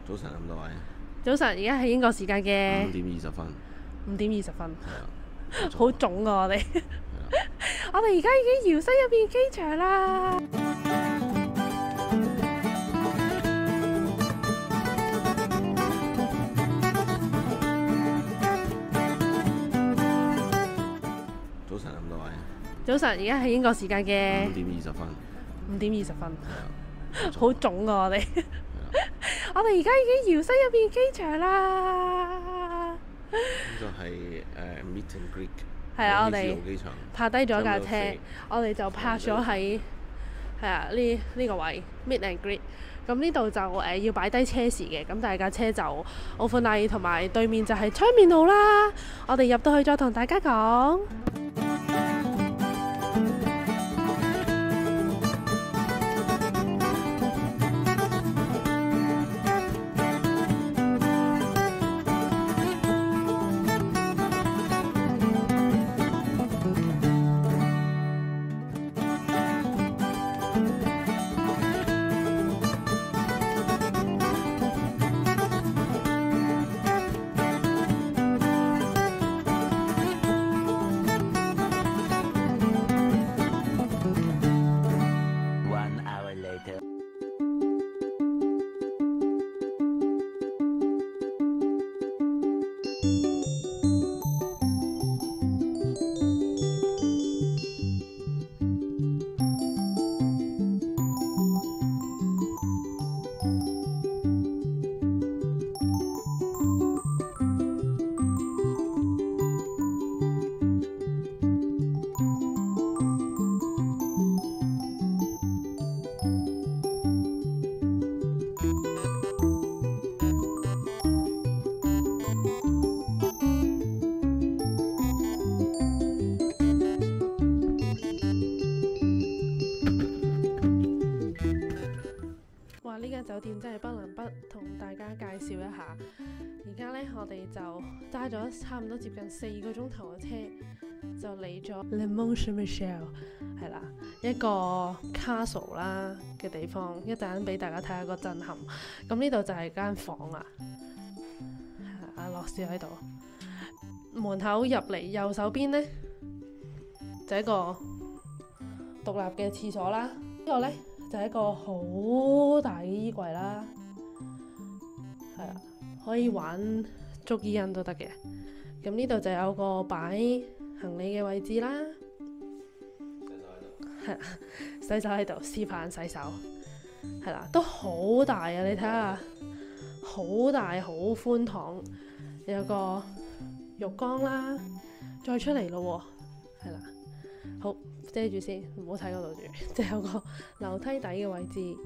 早晨咁多位， 早晨，而家係英國時間嘅 5:20。 5:20， 係啊， 好腫啊！我哋係啊， 我哋而家已經搖身入變機場啦。 早晨咁多位， 早晨，而家係英國時間嘅 5:20。 5:20， 係啊， 好腫啊！我哋係啊， 我哋而家已經搖身入變機場啦。 呢個係Meet and Greet。 係啊，我哋機場泊低咗架車差唔多， 我哋就泊咗喺呢個位 Meet and Greet。咁呢度就要擺低車匙嘅，咁大架車就 overnight，同埋對面就係昌面路啦。我哋入到去再同大家講。呢間酒店真係不能不同大家介紹一下。而家呢，我哋就揸咗差唔多接近4個鐘頭嘅車，就嚟咗 Le Mont-Saint-Michel， 係啦，一個 castle 啦嘅地方。一陣俾大家睇下個震撼。咁呢度就係間房啦，阿樂士喺度。門口入嚟右手邊呢，就係一個獨立嘅廁所啦。呢個呢，就係一個好大嘅衣櫃啦，係啊，可以玩捉伊人都得嘅。咁呢度就有個擺行李嘅位置啦，係洗手喺度，示範洗手，係啦，都好大啊！你睇下，好大好寬敞，有個浴缸啦，再出嚟咯喎，係啦，好。遮住先，唔好睇嗰度住。就有個樓梯底嘅位置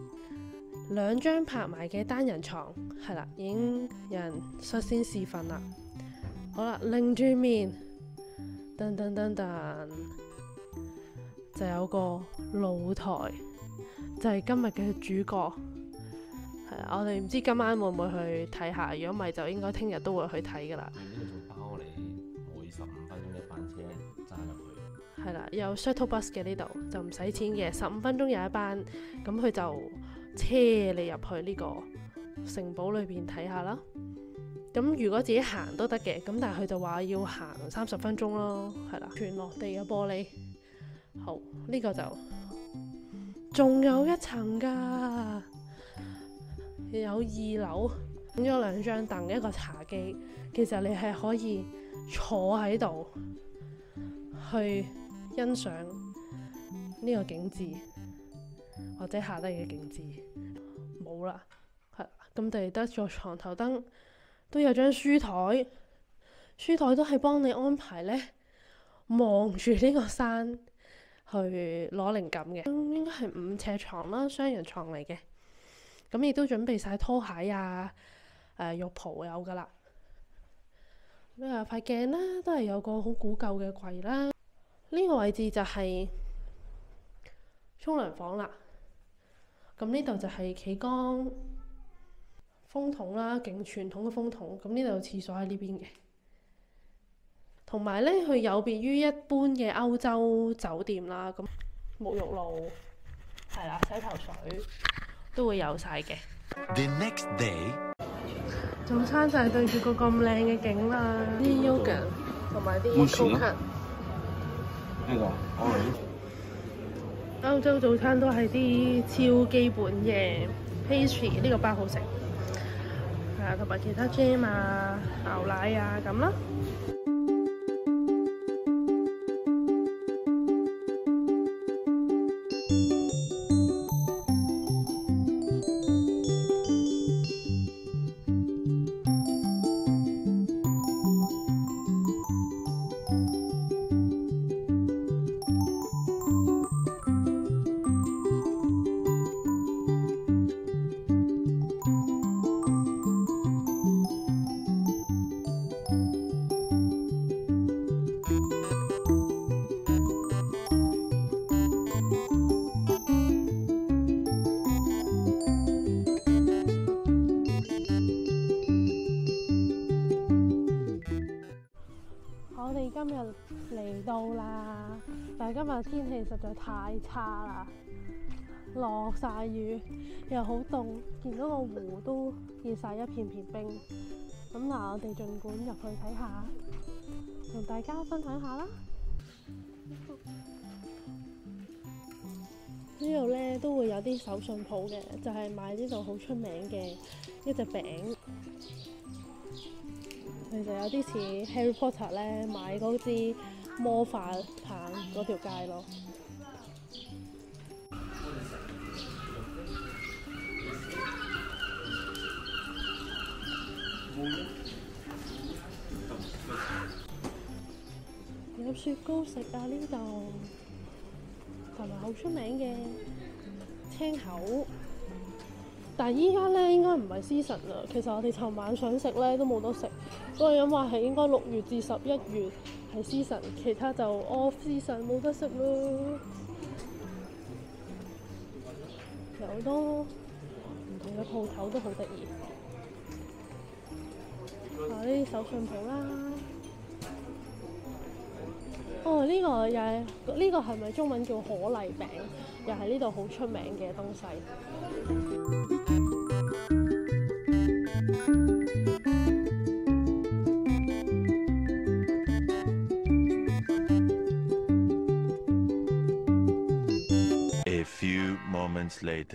，2張拍埋嘅單人床，係啦，已經有人率先試瞓啦。好啦，擰住面，噔噔噔噔，就有個露台，就係今日嘅主角。係啦，我哋唔知今晚會唔會去睇下，如果唔係就應該聽日都會去睇㗎啦。 呢個仲包你每15分鐘一班車揸入去。 係啦，有 shuttle bus 嘅，呢度就唔使錢嘅，15分鐘有一班，咁佢就車你入去呢個城堡裏邊睇下啦。咁如果自己行都得嘅，咁但係佢就話要行30分鐘咯，係啦，全落地嘅玻璃。好，呢個就仲有一層㗎，有2樓，整咗2張凳，一個茶几，其實你係可以坐喺度去欣賞呢個景緻，或者下低嘅景緻。冇啦，係咁，哋得咗床頭燈，都有張書台，書台都係幫你安排呢，望住呢個山去攞靈感嘅。應該係5尺床啦，雙人床嚟嘅。咁亦都準備晒拖鞋啊、浴袍有噶啦。咁有塊鏡啦，都係有個好古舊嘅櫃啦。呢個位置就係沖涼房啦。咁呢度就係企缸、風筒啦，勁傳統嘅風筒。咁呢度廁所喺呢邊嘅。同埋呢，佢有別於一般嘅歐洲酒店啦，咁沐浴露係啦，洗頭水都會有晒嘅。 The next day， 早餐就係對住個咁靚嘅景啦，啲 yogurt 同埋啲 coconut。 呢個歐洲早餐都係啲超基本嘅 pastry， 呢個包好食。同埋其他 jam 啊、牛奶啊咁啦。我哋今日嚟到啦，但係今日天氣實在太差啦，落晒雨，又好凍，見到個湖都結晒一片片冰。咁嗱，我哋盡管入去睇下，同大家分享下啦。呢度咧都會有啲手信鋪嘅，就係賣呢度好出名嘅一隻餅。其實有啲似 Harry Potter 咧買嗰支魔法棒嗰條街咯。有雪糕食啊呢度，同埋好出名嘅青口。但係依家咧應該唔係 season 啦，其實我哋尋晚想食咧都冇得食，嗰個人話係應該6月至11月係 season， 其他就 off season 冇得食咯。有好多唔同嘅鋪頭都好得意，呢啲手信鋪啦。哦，呢個又係呢個係咪中文叫可麗餅？又係呢度好出名嘅東西。 A few moments later.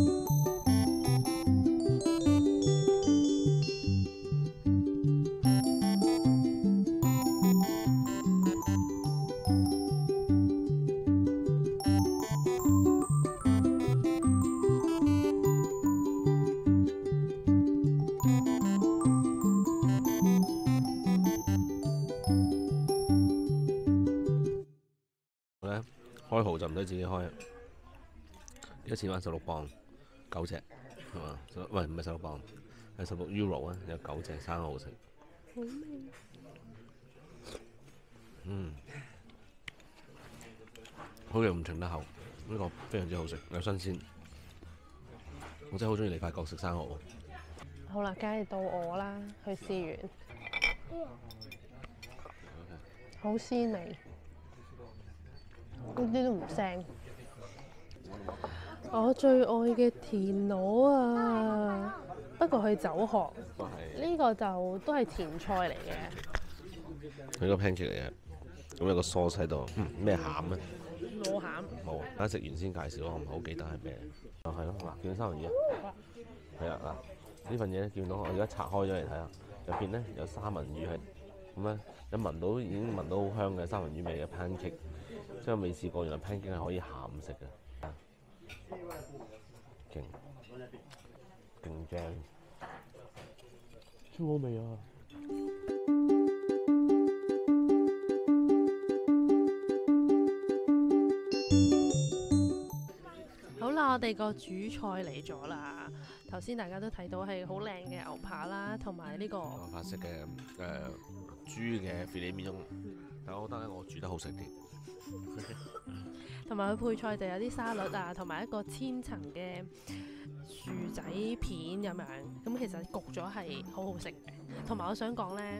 開蠔就唔使自己開，一次買16磅9隻係嘛？喂，唔係16磅，係16 euro 啊，有9隻生蠔食。好嘢唔停得口，呢個非常之好食，又新鮮。我真係好中意嚟法國食生蠔。 好啦，梗係到我啦，去試完，好鮮味。一啲都唔腥。我最愛嘅田螺啊，不過佢走學。呢個就都係甜菜嚟嘅。 佢個 pancake 嚟嘅，咁有個 sauce 喺度。咩餡咧？ 螺餡。 冇，等食完先介紹，我唔係好記得係咩。就係咯，嗱，見到三文魚啊？係啊，嗱，呢份嘢見到我而家拆開咗嚟睇下，入邊咧有三文魚係咁咧，一聞到已經聞到好香嘅三文魚味嘅 pancake。即係未試過，原來 pancake 係可以鹹食嘅，勁正，超好味啊！ 好啦，我哋個主菜嚟咗啦。頭先大家都睇到係好靚嘅牛扒啦，同埋呢個法式嘅豬嘅 filet mignon，但係我覺得咧，我煮得好食啲。 同埋佢配菜就有啲沙律啊，同埋一個千層嘅薯仔片咁樣，咁其實焗咗係好好食嘅。同埋我想講咧，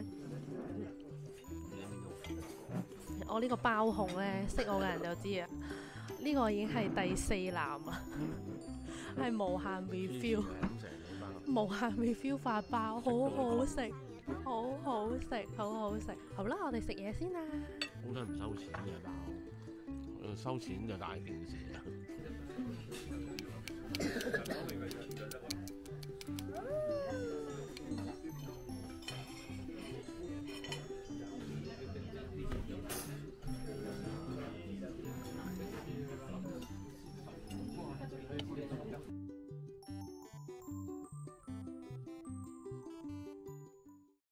我呢個包控咧，識我嘅人就知啊，呢個已經係第4籃啊，係無限 refill。 無限 refill 法包，好好食，好好食，好好食。好啦，我哋食嘢先啦。 好彩唔收錢嘅包，收錢就大件事啦。